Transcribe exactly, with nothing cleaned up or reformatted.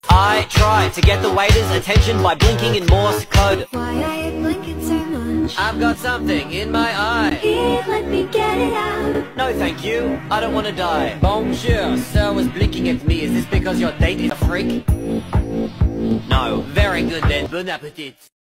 I try to get the waiter's attention by blinking in Morse code. Why are you blinking so much? I've got something in my eye. Here, let me get it out. No thank you, I don't want to die. Bonjour, sir was blinking at me. Is this because your date is a freak? No, very good then. Bon appetit.